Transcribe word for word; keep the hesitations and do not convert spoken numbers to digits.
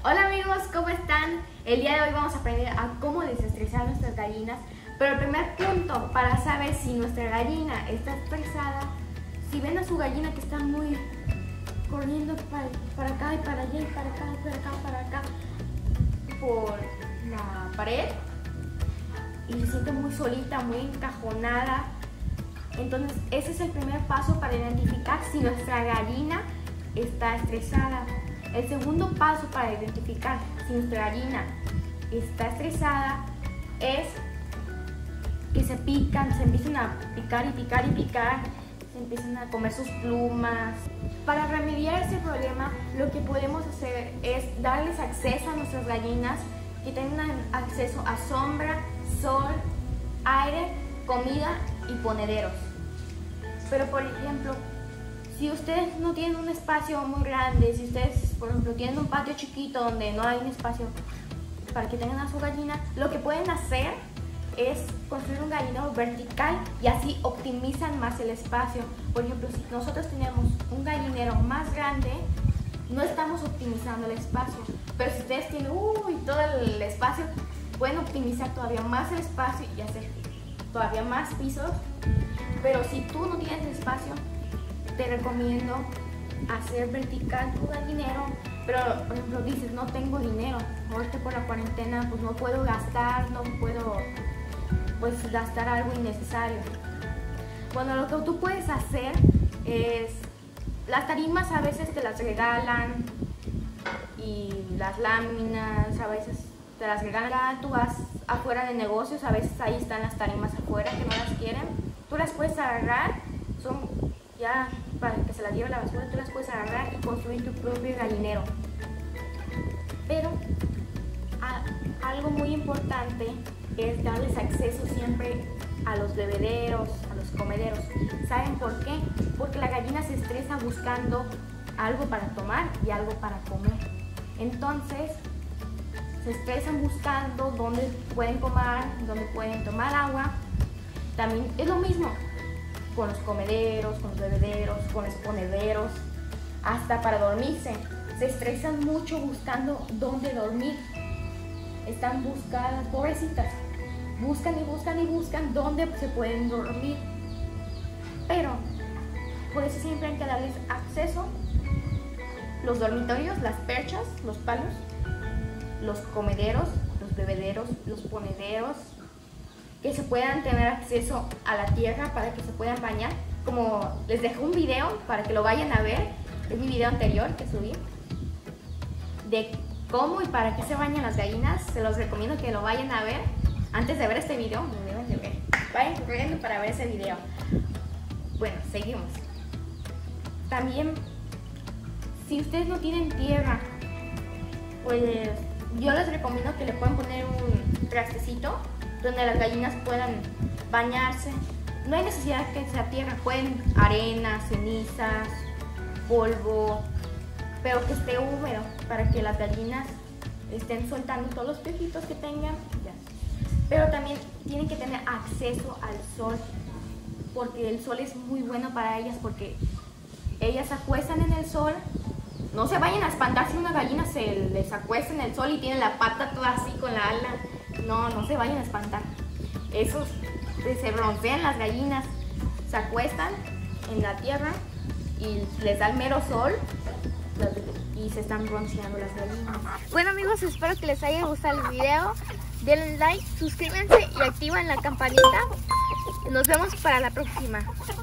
Hola amigos, ¿cómo están? El día de hoy vamos a aprender a cómo desestresar nuestras gallinas. Pero el primer punto para saber si nuestra gallina está estresada, si ven a su gallina que está muy corriendo para, para acá y para allá y para acá y para acá, para acá por la pared y se siente muy solita, muy encajonada, entonces ese es el primer paso para identificar si nuestra gallina está estresada. El segundo paso para identificar si nuestra gallina está estresada es que se pican, se empiezan a picar y picar y picar, se empiezan a comer sus plumas. Para remediar ese problema, lo que podemos hacer es darles acceso a nuestras gallinas, que tengan acceso a sombra, sol, aire, comida y ponederos. Pero por ejemplo, si ustedes no tienen un espacio muy grande, si ustedes por ejemplo tienen un patio chiquito donde no hay un espacio para que tengan a su gallina, lo que pueden hacer es construir un gallinero vertical y así optimizan más el espacio. Por ejemplo, si nosotros tenemos un gallinero más grande, no estamos optimizando el espacio, pero si ustedes tienen uy, todo el espacio, pueden optimizar todavía más el espacio y hacer todavía más pisos. Pero si tú no tienes espacio, te recomiendo hacer vertical tu gallinero. Pero por ejemplo dices, no tengo dinero, ahorita por la cuarentena pues no puedo gastar, no puedo pues gastar algo innecesario. Bueno, lo que tú puedes hacer es, las tarimas a veces te las regalan y las láminas a veces te las regalan. Tú vas afuera de negocios, a veces ahí están las tarimas afuera que no las quieren, tú las puedes agarrar, son ya para que se las lleve a la basura, tú las puedes agarrar y construir tu propio gallinero. Pero a, algo muy importante es darles acceso siempre a los bebederos, a los comederos. ¿Saben por qué? Porque la gallina se estresa buscando algo para tomar y algo para comer. Entonces se estresan buscando dónde pueden comer, dónde pueden tomar agua. También es lo mismo con los comederos, con los bebederos, con los ponederos, hasta para dormirse. Se estresan mucho buscando dónde dormir. Están buscadas, pobrecitas. Buscan y buscan y buscan dónde se pueden dormir. Pero por eso siempre hay que darles acceso. Los dormitorios, las perchas, los palos, los comederos, los bebederos, los ponederos, que se puedan tener acceso a la tierra para que se puedan bañar. Como les dejé un video para que lo vayan a ver, es mi video anterior que subí, de cómo y para qué se bañan las gallinas. Se los recomiendo que lo vayan a ver. Antes de ver este video, lo deben de ver. Vayan corriendo para ver ese video. Bueno, seguimos. También, si ustedes no tienen tierra, pues yo les recomiendo que le puedan poner un trastecito donde las gallinas puedan bañarse. No hay necesidad que sea tierra, pueden arena, cenizas, polvo, pero que esté húmedo para que las gallinas estén soltando todos los pejitos que tengan. Ya. Pero también tienen que tener acceso al sol, porque el sol es muy bueno para ellas, porque ellas se acuestan en el sol. No se vayan a espantar si una gallina se les acuesta en el sol y tiene la pata toda así con la ala. No, no se vayan a espantar. Esos se broncean las gallinas, se acuestan en la tierra y les da el mero sol y se están bronceando las gallinas. Bueno amigos, espero que les haya gustado el video. Denle like, suscríbanse y activen la campanita. Nos vemos para la próxima.